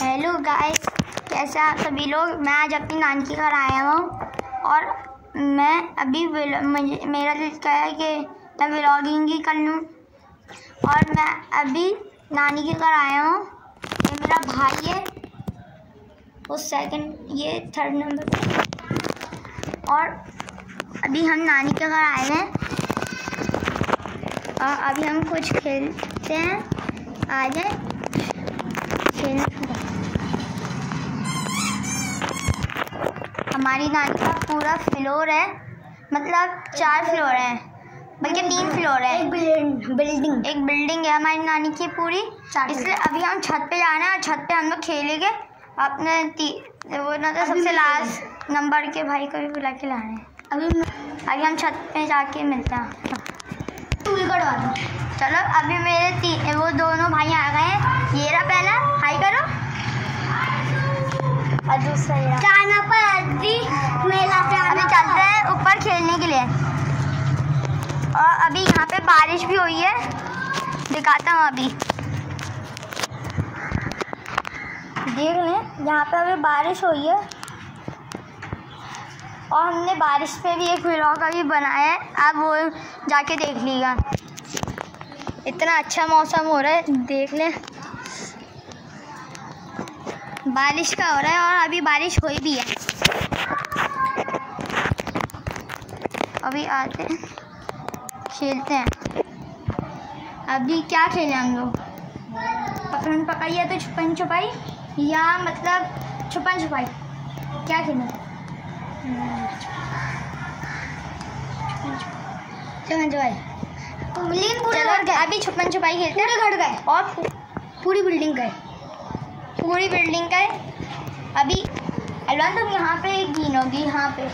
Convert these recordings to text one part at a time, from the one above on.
Hello guys, कैसे आप सभी लोग। मैं आज अपनी नानी के घर आया हूँ और मैं अभी मेरा दिल कहा है कि मैं व्लॉगिंग ही कर लूँ। और मैं अभी नानी के घर आया हूँ। ये मेरा भाई है, वो सेकंड, ये थर्ड नंबर पे। और अभी हम नानी के घर आए हैं और अभी हम कुछ खेलते हैं। आ जाए खेलने। हमारी नानी का पूरा फ्लोर है, मतलब 4 फ्लोर है, बल्कि 3 फ्लोर है। एक बिल्डिंग है हमारी नानी की पूरी। इसलिए अभी हम छत पे जाना है और छत पे हम लोग खेलेंगे। अपने वो ना तो सबसे लास्ट नंबर के भाई को भी बुला के लाना है। अभी हम छत पे जाके मिलते हैं। चलो, अभी मेरे वो दोनों भाई आ गए हैं। ये रहा पहला, हाई करो। और दूसरा जाना पर मेला पे अभी चलते हैं ऊपर खेलने के लिए। और अभी यहाँ पे बारिश भी हुई है, दिखाता हूँ। अभी देख लें, यहाँ पे अभी बारिश हुई है और हमने बारिश पे भी एक व्लॉग अभी बनाया है, आप वो जाके देख लीजिएगा। इतना अच्छा मौसम हो रहा है, देख लें। बारिश का हो रहा है और अभी बारिश हुई भी है। अभी आते हैं, खेलते हैं। अभी क्या खेलें हम लोग? पकड़न पकड़िए तो छुपन छुपाई, या मतलब छुपन छुपाई, क्या खेलें? छुपन छुपाई। चलो अभी छुपन छुपाई खेलते हैं। पूरे घर गए और पूरी बिल्डिंग गए, पूरी बिल्डिंग गए। अभी अलवान तुम यहाँ पे गिनोगी, यहाँ पे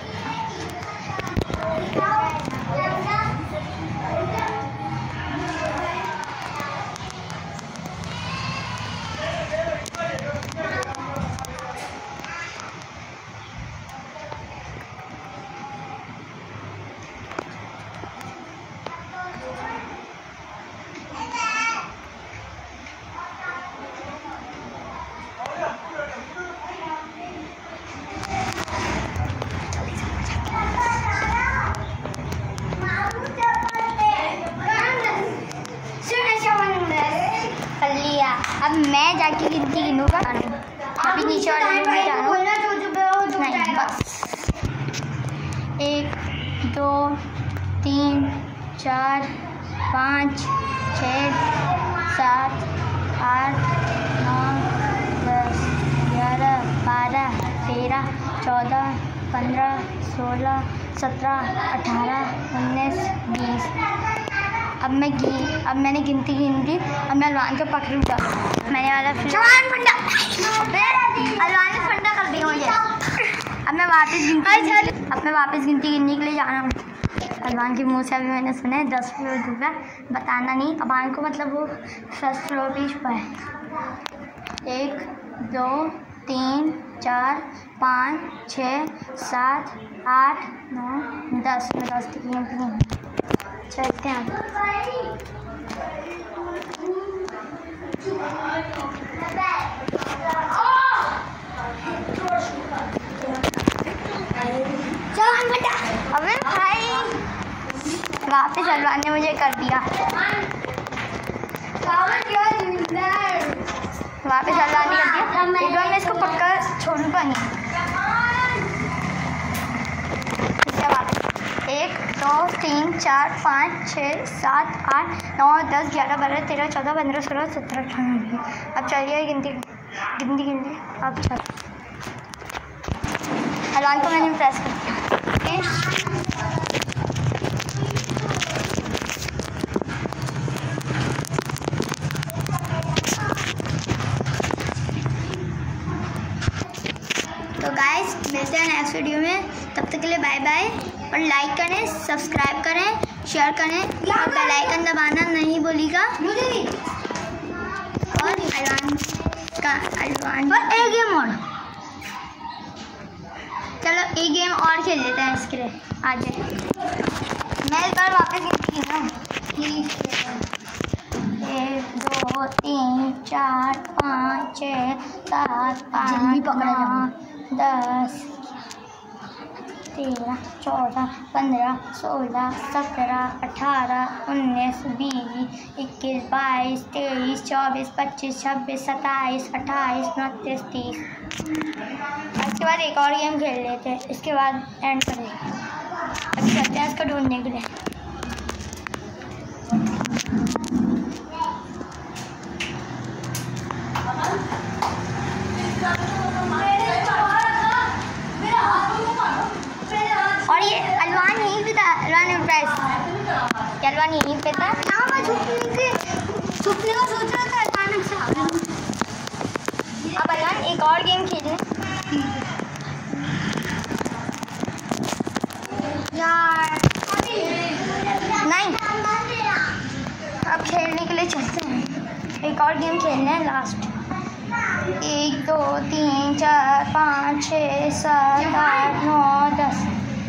अब मैं जाके गिनती गिनूंगा। अभी नीचे वाले रूम में जाना नहीं, बस 1 2 3 4 5 6 7 8 9 10 11 12 13 14 15 16 17 18 19 20। अब मैंने गिनती गिन दी। अब मैं अलवान को पकड़ूंगा। मैंने वाला अलवान ने फंडा कर दिया मुझे। अब मैं वापस गिनती गिनने के लिए जाना हूँ। अलवान के मुँह से अभी मैंने सुना है 10 फ्लोर दूंगा, बताना नहीं अलवान को, मतलब वो फर्स्ट फ्लोर पे छुपा है। 1 2 3 4 5 6 7 8 9 10। मैं 10 टिकट चलते हैं। अबे भाई, वापस अलवान ने मुझे कर दिया। वापस अलवान ने कर दिया। एक बार मैं इसको पक्का छोड़ूंगा नहीं। 1 2 3 4 5 6 7 8 9 10 11 12 13 14 15 16 17 18। अब चलिए गिनती। अब चल अलवान को मैंने प्रेस कर दिया। तो गाइस, मिलते हैं नेक्स्ट वीडियो में। तब तक के लिए बाय बाय। और लाइक करें, सब्सक्राइब करें, शेयर करें और बेल आइकन दबाना नहीं भूलिएगा। और अलवान पर एक गेम और, चलो एक गेम और खेल लेते हैं। इसके लिए आ जाए। मैं इस बार वापस गिनती हूँ। 1 2 2 3 4 5 6 7 8 9 10 13 14 15 16 17 18 19 20 21 22 23 24 25 26 27 28 29 30। इसके बाद एक और गेम खेल लेते हैं, इसके बाद एंड कर लेते हैं। अभी चलते हैं इसको ढूंढने के लिए। और ये अलवान यहीं पे था, अलवान एंटरप्राइज, अलवान यहीं पे था। हाँ मैं छुपने का सोच रहा था, अचानक से आ गया। अब अलवान एक और गेम खेलें यार। नहीं, अब खेलने के लिए चलते हैं, एक और गेम खेलना है लास्ट। 1 2 3 4 5 6 7 8 9 10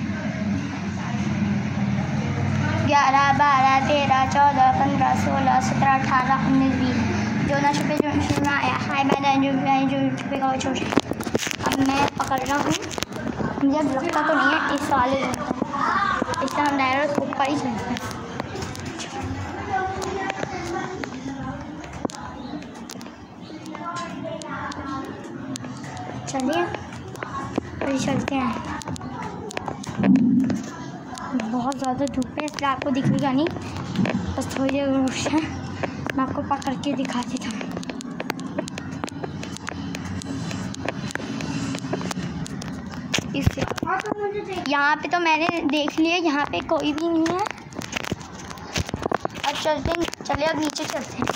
11 12 13 14 15 16 17 18 19 20। जो ना छुपे जो आया हाय मैंने जो छुपे का वो छोड़। अब मैं पकड़ रहा हूँ, मुझे लगता तो नहीं है इस वाले इससे हम डायरेक्ट ऊपर ही चलते हैं। चलिए अभी चलते हैं। बहुत ज़्यादा धूप है इसलिए आपको दिखेगा नहीं, बस थोड़ी देर रुक है, मैं आपको पकड़ के दिखा देता हूँ। यहाँ पे तो मैंने देख लिया, यहाँ पे कोई भी नहीं है। अब चलिए अब नीचे चलते हैं।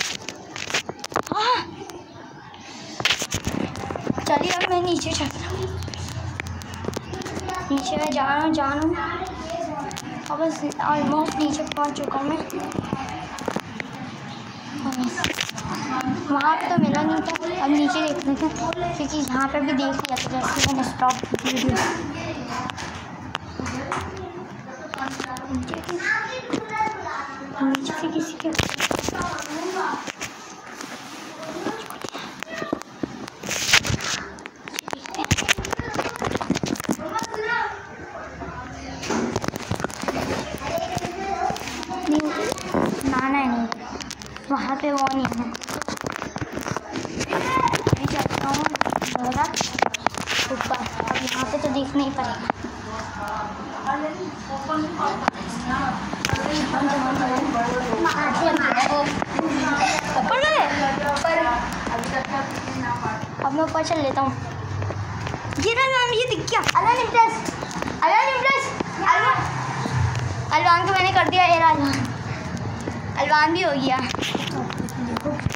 चलिए अब मैं नीचे चलता हूँ, नीचे मैं जा रहा हूँ। अब बस ऑलमोस्ट नीचे पहुँच चुका हूँ मैं। वहाँ पे तो मिला नहीं था, अब नीचे देखने थे क्योंकि यहाँ पर भी देख लिया था जैसे मैंने स्टॉप वीडियो। नीचे से किसी के नाना नहीं, वहाँ पे वो नहीं है। मैं चलता हूँ ऊपर, अब यहाँ पे तो देखना ही पड़ेगा। अब मैं ऊपर चल लेता हूँ। ये नाम ये दिख गया, अलवान इम्प्रेस। अलवान को मैंने कर दिया, अलवान भी हो गया।